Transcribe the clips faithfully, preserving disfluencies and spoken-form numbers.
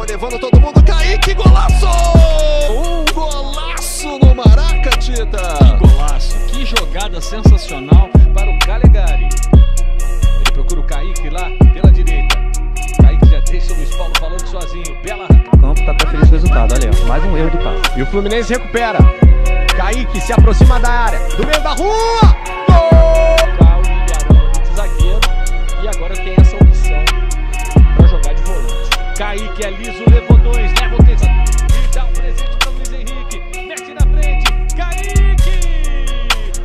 levando todo mundo. Kaique, golaço! Um golaço no Maraca, Tita! Que golaço, que jogada sensacional para o Calegari. Ele procura o Kaique lá pela direita. Kaique já deixa o Luiz Paulo falando sozinho. Bela arranca. O campo tá até feliz com o resultado, olha, mais um erro de passe. E o Fluminense recupera. Kaique se aproxima da área, do meio da rua. Gol! O Ilharão ali de zagueiro. E agora tem essa opção para jogar de volante. Kaique é liso, levou dois, leva o terceiro. E dá um presente para o Luiz Henrique. Mete na frente. Kaique!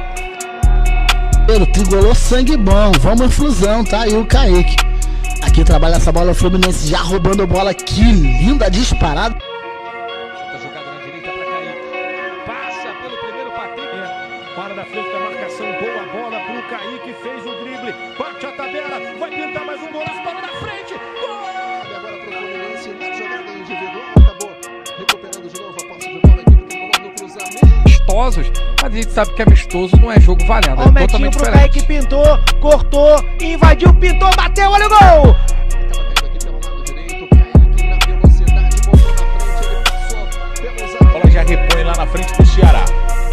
Gol! Trigolou sangue bom. Vamos infusão, tá aí o Kaique. Aqui trabalha essa bola o Fluminense já roubando a bola. Que linda disparada. Tá jogada na direita para Kaique. Passa pelo primeiro Patrick. Para da frente da marcação, boa bola pro Kaique, fez o drible, bate a tabela, vai tentar mais um golaço, bola na frente, gol! E agora pro Fluminense, na jogada individual, acabou recuperando de novo a posse de bola aqui, tricolor no cruzamento. Amistosos, mas a gente sabe que amistoso não é jogo valendo, Ó, é o totalmente Metinho pro diferente. Kaique, pintou, cortou, invadiu, pintou, bateu, olha o gol! Tava caindo aqui pelo lado direito, Kaique na velocidade, voltou na frente, ele passou pelo zagueiro. Bola já repõe lá na frente do Ceará.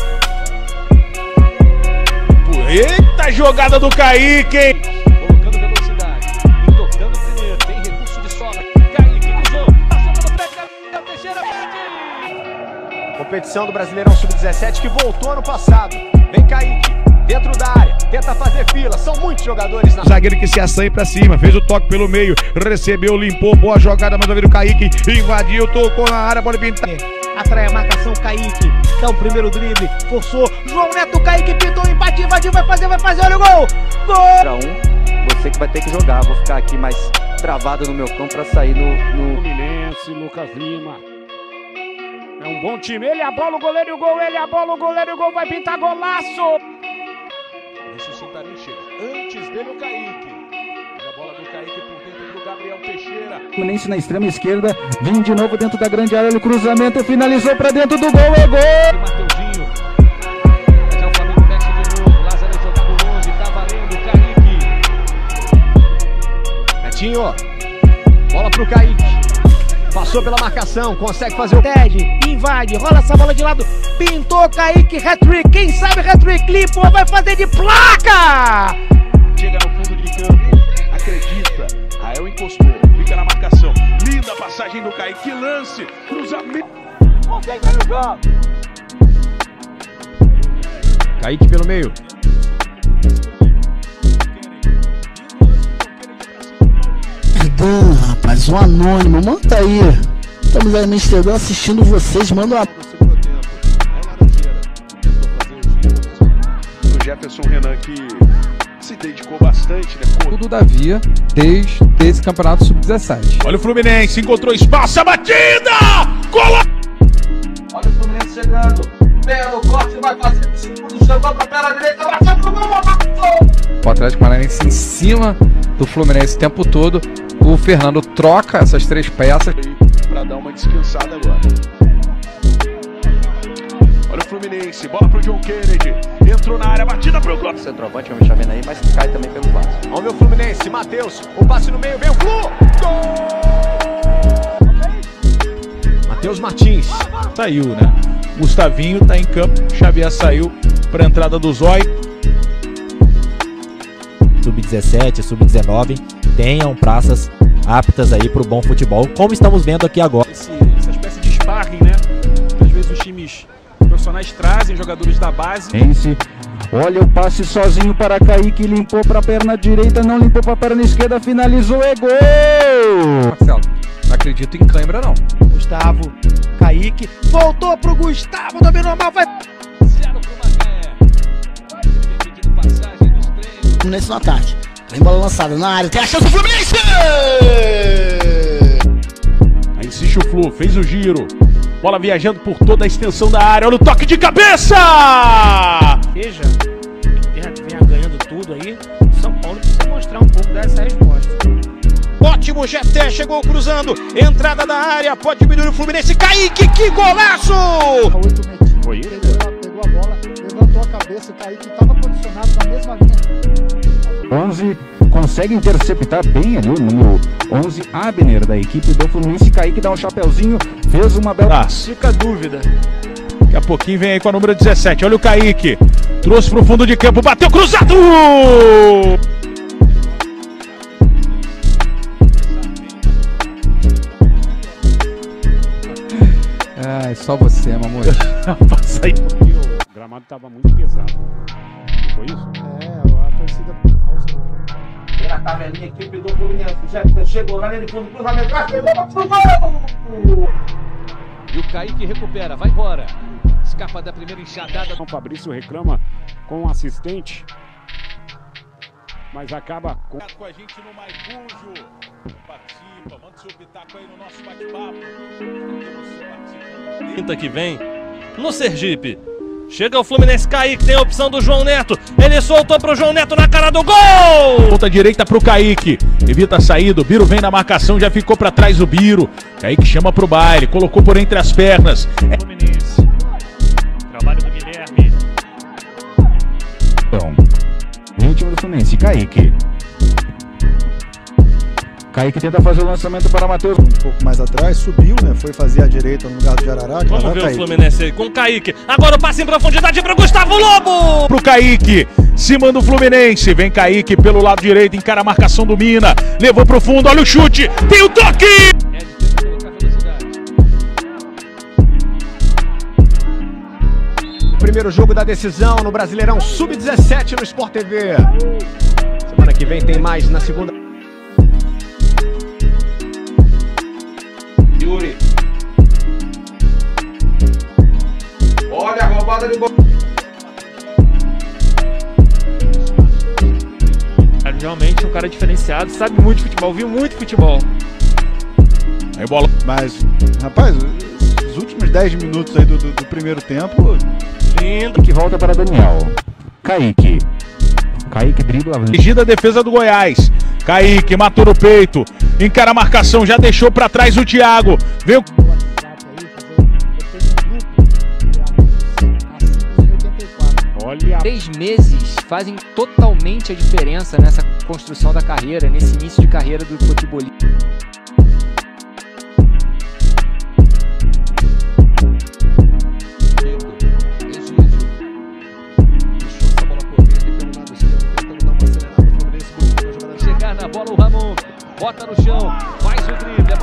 Eita jogada do Kaique, hein? Colocando velocidade, entortando primeiro, tem recurso de sobra. Kaique cruzou, passou pelo Fred, Gabriel Teixeira, Fred! Competição do Brasileirão sub dezessete que voltou ano passado. Vem Kaique, dentro da área, tenta fazer fila, são muitos jogadores na... O zagueiro que se assanha pra cima, fez o toque pelo meio, recebeu, limpou, boa jogada, mas vai vir o Kaique, invadiu, tocou na área, bola pintar. Atrai a marcação, Kaique, dá o primeiro drible, forçou, João Neto, Kaique pintou, empate, invadiu, vai fazer, vai fazer, olha o gol! Gol! Pra um, você que vai ter que jogar, vou ficar aqui mais travado no meu campo pra sair no... no... Fluminense, Lucas Lima. É um bom time, ele a bola, o goleiro e o gol, ele a bola, o goleiro e o gol, vai pintar golaço! Deixa o Santarém chega. Antes dele o Kaique. Olha a bola do Kaique por dentro pro Gabriel Teixeira. Fluminense na extrema esquerda, vem de novo dentro da grande área, o cruzamento, finalizou pra dentro do gol, é gol! E Mateuzinho. Já o Flamengo mexe de novo. Lázaro jogado longe, tá valendo. Kaique. Netinho, bola pro Kaique. Passou pela marcação, consegue fazer o... Ted, invade, rola essa bola de lado, pintou, Kaique, hat-trick, quem sabe hat-trick, limpou, vai fazer de placa! Chega no fundo de campo, acredita. Rael encostou, fica na marcação. Linda passagem do Kaique, que lance, cruzamento. Kaique pelo meio. Perdão, rapaz, um anônimo, manda aí. Estamos aí no Instagram assistindo vocês, manda uma... Segundo tempo, é Laranjeira, tentou fazer o giro. O Jefferson Renan que se dedicou bastante, né? Tudo da Via desde esse campeonato sub dezessete. Olha o Fluminense, encontrou espaço, a batida! Cola! Olha o Fluminense chegando, belo corte, vai fazer o segundo, jogou pra pela direita, bateu pro gol! O Atlético Paranaense em cima do Fluminense o tempo todo. O Fernando troca essas três peças. Para dar uma descansada agora. Olha o Fluminense, bola pro John Kennedy. Entrou na área, batida pro gol. Centroavante, vamos chamando aí, mas cai também pelo passe. Vamos ver o Fluminense, Matheus, o passe no meio, veio o gol! Matheus Martins. Saiu, né? Gustavinho tá em campo, Xavier saiu para entrada do Zói. sub dezessete, sub dezenove, tenham praças aptas aí para o bom futebol, como estamos vendo aqui agora. Esse, essa espécie de sparring, né? Às vezes os times profissionais trazem jogadores da base. Ence, olha o passe sozinho para Kaique, limpou para a perna direita, não limpou para a perna esquerda, finalizou, é gol! Marcelo, não acredito em câimbra não. Gustavo, Kaique, voltou pro Gustavo, dominou mal, vai... Zero pro Mané. Ele vem pedindo passagem nos treinos. Fluminense no ataque. Vem bola lançada na área, tem a chance do Fluminense! Aí insiste o Flu, fez o giro. Bola viajando por toda a extensão da área. Olha o toque de cabeça! Veja, venha ganhando tudo aí, São Paulo precisa mostrar um pouco dessa resposta. Ótimo, G T, chegou cruzando, entrada da área, pode diminuir o Fluminense, Kaique, que golaço! Foi ele? Pegou a bola, levantou a cabeça, o Kaique estava posicionado na mesma linha. onze consegue interceptar bem ali o número onze, Abner, da equipe do Fluminense. Kaique dá um chapeuzinho, fez uma bela... Ah, Fica a dúvida. daqui a pouquinho vem aí com a número dezessete. Olha o Kaique. Trouxe pro fundo de campo, bateu cruzado! Ai, só você, mamãe. Passa aí. O gramado tava muito pesado. Foi isso? É, a torcida pausou. Pela tabelinha, equipe do Fluminense. Já chegou na linha de fundo, cruzamento, pegou pro gol! E o Kaique recupera, vai embora. Escapa da primeira enxadada. O Fabrício reclama com o assistente, mas acaba com... com a gente no Maicujo. Participa, manda seu pitaco aí no nosso bate-papo. Quinta que vem, no Sergipe. Chega o Fluminense, Kaique, tem a opção do João Neto. Ele soltou pro João Neto na cara do gol! Ponta direita pro Kaique. Evita a saída, o Biro vem na marcação, já ficou pra trás o Biro. Kaique chama pro baile, colocou por entre as pernas. É... Fluminense. Trabalho do Guilherme. Então, o time do Fluminense, Kaique. Kaique tenta fazer o lançamento para Matheus. Um pouco mais atrás, subiu, né? Foi fazer a direita no lugar do Jararaca. Vamos ver o Fluminense aí com o Kaique. Agora o passe em profundidade para Gustavo Lobo. Pro Kaique, cima do Fluminense. Vem Kaique pelo lado direito, encara a marcação do Mina. Levou pro fundo, olha o chute. Tem o toque! É de colocar velocidade. Primeiro jogo da decisão no Brasileirão sub dezessete no Sport T V. Semana que vem tem mais na segunda. Yuri. Olha a roubada de bola. Realmente um cara diferenciado, sabe muito de futebol, viu muito futebol. Aí bola. Mas, rapaz, os últimos dez minutos aí do, do, do primeiro tempo... Lindo. Que volta para Daniel. Kaique. Kaique dribla. Dirigida a defesa do Goiás. Kaique matou no peito. Encara a marcação, já deixou pra trás o Thiago. Veio. Olha. Três meses fazem totalmente a diferença nessa construção da carreira, nesse início de carreira do futebolista. Chegar na bola o Ramon, bota no chão, faz o drible.